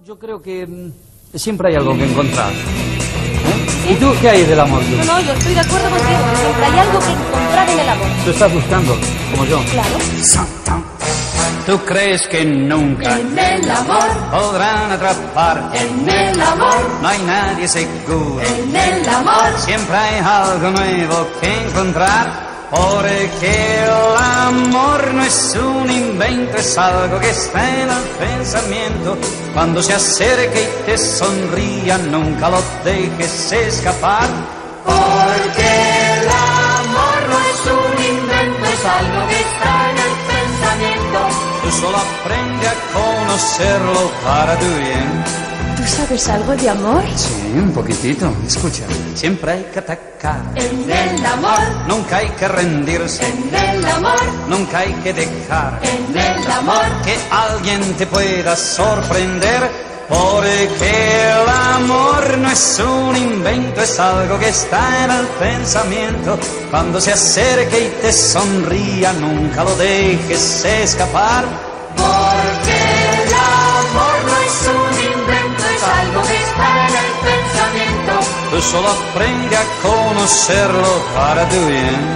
Yo creo que siempre hay algo que encontrar. ¿Eh? ¿Y tú qué hay del amor? No, no, yo estoy de acuerdo contigo. Siempre hay algo que encontrar en el amor. Tú estás buscando, como yo. Claro. ¿Tú crees que nunca En el amor, podrán atraparte? en el amor, No hay nadie seguro. en el amor. Siempre hay algo nuevo que encontrar. Porque el amor no es un invento, es algo que está en el pensamiento. Cuando se acerque y te sonría, nunca lo dejes escapar. Porque el amor no es un invento, es algo que está en el pensamiento. Tú solo aprende a conocerlo para tu bien. ¿Tú sabes algo de amor? Sí, un poquitito. Escucha, siempre hay que atacar. En el amor, Nunca hay que rendirse. en el amor, Nunca hay que dejar en el amor. que alguien te pueda sorprender. Porque el amor no es un invento, es algo que está en el pensamiento. Cuando se acerque y te sonría, nunca lo dejes escapar. Porque el amor no es un invento, es algo que está en el pensamiento. Tú solo aprende a conocerlo para tu bien.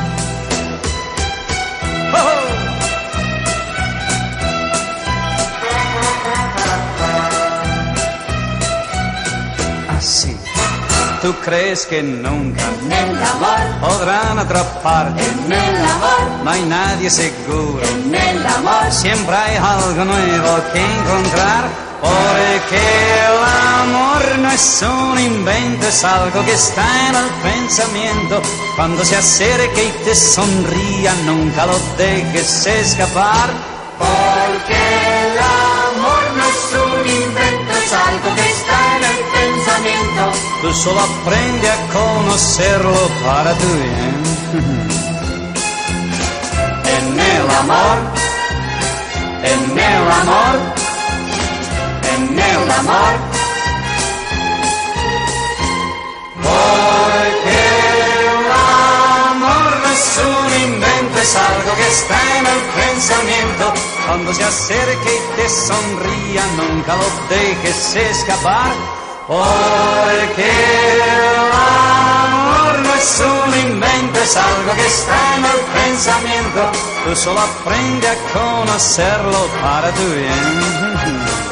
¡Oh! Así. ¿Tú crees que nunca En el amor, podrán atraparte? en el amor, No hay nadie seguro. en el amor. Siempre hay algo nuevo que encontrar. Porque el amor no es un invento, es algo que está en el pensamiento. Cuando se acerque y te sonría, nunca lo dejes escapar. Porque el amor no es un invento, es algo que está en el pensamiento. Tú solo aprende a conocerlo para tu bien. En el amor, en el amor, en el amor. Porque el amor no es un invento, es algo que está en el pensamiento. Cuando se acerque y te sonría, nunca lo dejes escapar. Porque el amor no es un invento, es algo que está en el pensamiento. Tú solo aprende a conocerlo para tu bien.